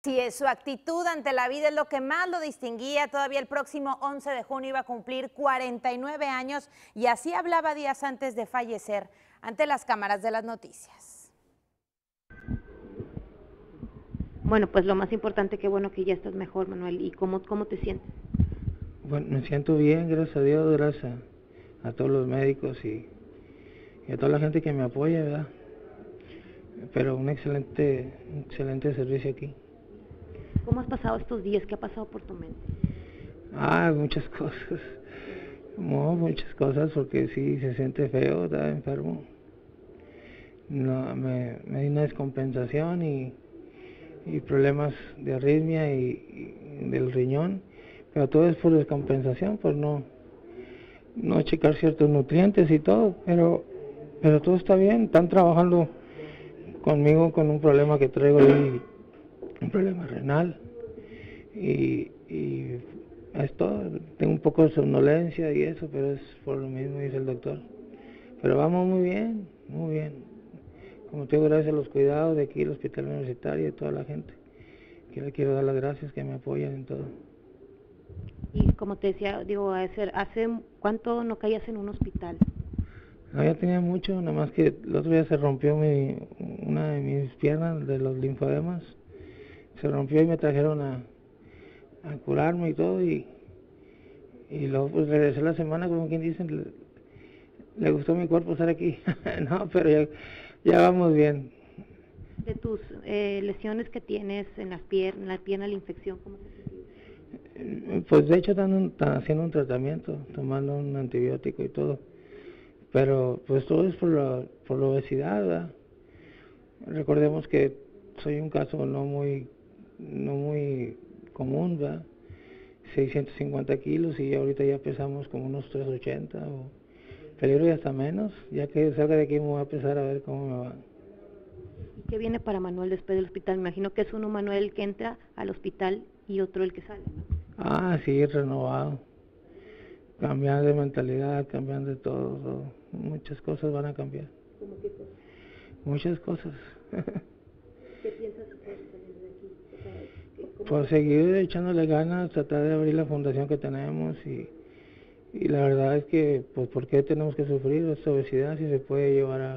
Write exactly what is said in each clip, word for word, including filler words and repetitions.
Sí, es su actitud ante la vida es lo que más lo distinguía. Todavía el próximo once de junio iba a cumplir cuarenta y nueve años y así hablaba días antes de fallecer ante las cámaras de las noticias. Bueno, pues lo más importante, qué bueno que ya estás mejor, Manuel. ¿Y cómo, cómo te sientes? Bueno, me siento bien, gracias a Dios, gracias a, a todos los médicos y, y a toda la gente que me apoya, ¿verdad? Pero un excelente, un excelente servicio aquí. ¿Cómo has pasado estos días? ¿Qué ha pasado por tu mente? Ah, muchas cosas, no, muchas cosas, porque sí, se siente feo, estaba enfermo. No, me, me di una descompensación y, y problemas de arritmia y, y del riñón, pero todo es por descompensación, por no, no checar ciertos nutrientes y todo, pero, pero todo está bien, están trabajando conmigo con un problema que traigo ahí, un problema renal, y, y es todo, tengo un poco de somnolencia y eso, pero es por lo mismo, dice el doctor. Pero vamos muy bien, muy bien. Como te digo, gracias a los cuidados de aquí, el hospital universitario y toda la gente, que le quiero dar las gracias, que me apoyan en todo. Y como te decía, digo, hace, hace ¿cuánto no caías en un hospital? No, ya tenía mucho, nada más que el otro día se rompió mi, una de mis piernas de los linfodemas, se rompió y me trajeron a, a curarme y todo, y, y luego pues regresé la semana, como quien dice, le, le gustó mi cuerpo estar aquí. No, pero ya, ya vamos bien. De tus eh, lesiones que tienes en las piernas, en la pierna, la infección, ¿cómo te sientes? Pues de hecho están, están haciendo un tratamiento, tomando un antibiótico y todo, pero pues todo es por la, por la obesidad, ¿verdad? Recordemos que soy un caso no muy, no muy común, ¿verdad? seiscientos cincuenta kilos y ahorita ya pesamos como unos trescientos ochenta o peligro y hasta menos. Ya que salga de aquí me voy a pesar a ver cómo me va. ¿Y qué viene para Manuel después del hospital? Me imagino que es uno, Manuel, que entra al hospital y otro el que sale, ¿no? Ah, sí, renovado. Cambiar de mentalidad, cambiar de todo, todo. Muchas cosas van a cambiar. ¿Cómo qué cosa? Muchas cosas. ¿Qué piensas hacer saliendo de aquí? O sea, ¿qué- cómo Pues te- seguir echándole ganas, tratar de abrir la fundación que tenemos y, y la verdad es que, pues, ¿por qué tenemos que sufrir esta obesidad si se puede llevar a,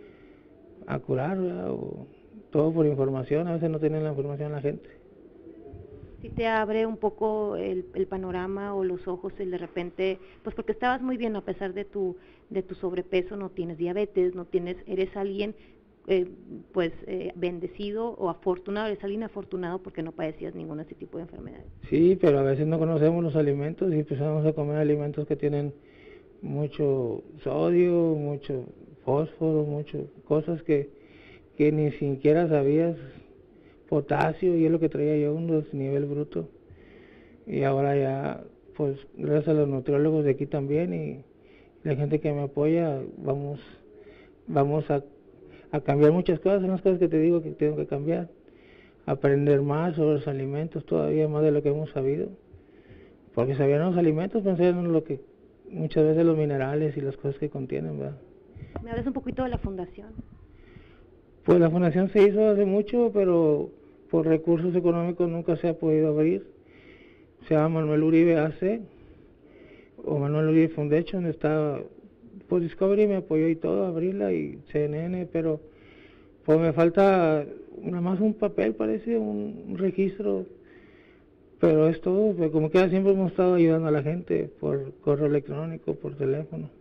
a curar, ¿verdad? O todo por información, a veces no tienen la información la gente. si te abre un poco el, el panorama o los ojos el de repente, pues porque estabas muy bien a pesar de tu de tu sobrepeso, no tienes diabetes, no tienes, eres alguien eh, pues eh, bendecido o afortunado, eres alguien afortunado porque no padecías ningún de este tipo de enfermedades. Sí, pero a veces no conocemos los alimentos y empezamos a comer alimentos que tienen mucho sodio, mucho fósforo, muchas cosas que, que ni siquiera sabías, potasio, y es lo que traía yo, un nivel bruto. Y ahora ya, pues gracias a los nutriólogos de aquí también y la gente que me apoya, vamos, vamos a, a cambiar muchas cosas, son las cosas que te digo que tengo que cambiar. Aprender más sobre los alimentos, todavía más de lo que hemos sabido. Porque sabían los alimentos, pensaban lo que muchas veces los minerales y las cosas que contienen, ¿verdad? Me hablas un poquito de la fundación. Pues la fundación se hizo hace mucho, pero por recursos económicos nunca se ha podido abrir. Se llama Manuel Uribe A C o Manuel Uribe Foundation, está, pues Discovery me apoyó y todo a abrirla y C N N, pero pues me falta nada más un papel, parece, un, un registro, pero es todo, pues como que siempre hemos estado ayudando a la gente por correo electrónico, por teléfono,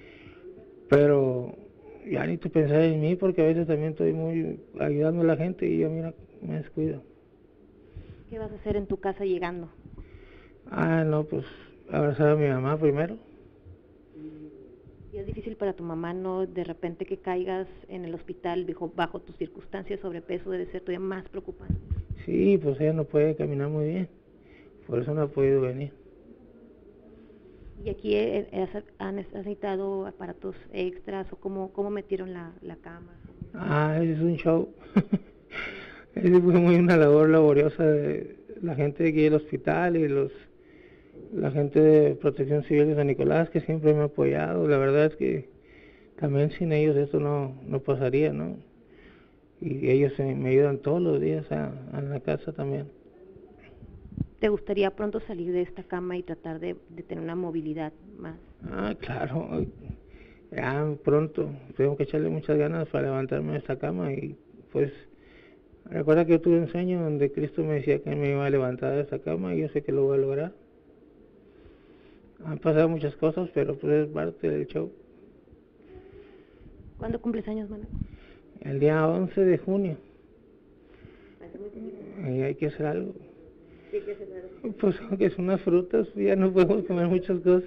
pero ya ni te pensar en mí porque a veces también estoy muy ayudando a la gente y yo mira, me descuido. ¿Qué vas a hacer en tu casa llegando? Ah, no, pues abrazar a mi mamá primero. Y es difícil para tu mamá, ¿no? De repente que caigas en el hospital bajo, bajo tus circunstancias, sobrepeso, debe ser todavía más preocupante. Sí, pues ella no puede caminar muy bien, por eso no ha podido venir. ¿Y aquí eh, has- han has necesitado aparatos extras o cómo, cómo metieron la, la cama? Ah, ese es un show. Ese fue muy una labor laboriosa de la gente de aquí del hospital y los la gente de Protección Civil de San Nicolás que siempre me ha apoyado. La verdad es que también sin ellos esto no, no pasaría, ¿no? y ellos eh, me ayudan todos los días a, a la casa también. ¿Te gustaría pronto salir de esta cama y tratar de, de tener una movilidad más? Ah, claro, ya pronto, tengo que echarle muchas ganas para levantarme de esta cama y pues recuerda que yo tuve un sueño donde Cristo me decía que me iba a levantar de esta cama y yo sé que lo voy a lograr. Han pasado muchas cosas, pero pues es parte del show. ¿Cuándo cumples años, Manuel? El día once de junio. Y hay que hacer algo. ¿Qué hay que hacer algo? Pues aunque son unas frutas, ya no podemos comer muchas cosas.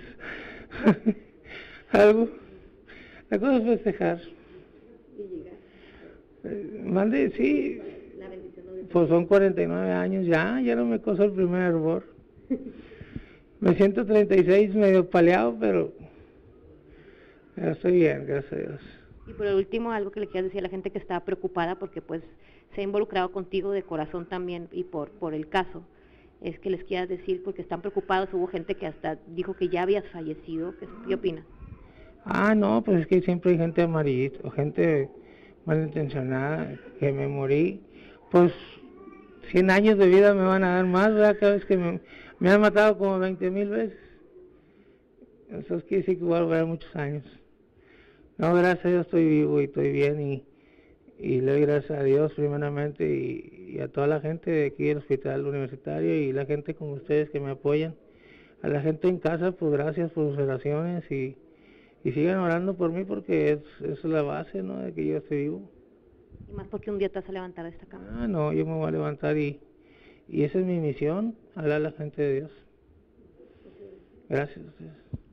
Algo. La cosa es festejar. ¿Y llegar? Eh, Mande, sí. La bendición no de... Pues son cuarenta y nueve años ya, ya no me coso el primer hervor. Me siento treinta y seis, medio paleado, pero, pero estoy bien, gracias a Dios. Y por último, algo que le quieras decir a la gente que está preocupada porque pues se ha involucrado contigo de corazón también y por, por el caso, es que les quieras decir porque están preocupados, hubo gente que hasta dijo que ya habías fallecido, ¿qué, qué opinas? Ah, no, pues es que siempre hay gente amarillita, o gente malintencionada, que me morí, pues cien años de vida me van a dar más, ¿verdad? Cada vez que me, me han matado como veinte mil veces. Eso quiere decir que voy a durar muchos años. No, gracias a Dios estoy vivo y estoy bien y, y le doy gracias a Dios primeramente y, y a toda la gente de aquí del hospital universitario y la gente como ustedes que me apoyan. A la gente en casa, pues gracias por sus oraciones y, y sigan orando por mí porque es, es la base, ¿no?, de que yo esté vivo. Y más porque un día te vas a levantar de esta cama. Ah, no, yo me voy a levantar y, y esa es mi misión, hablar a la gente de Dios. Gracias a ustedes.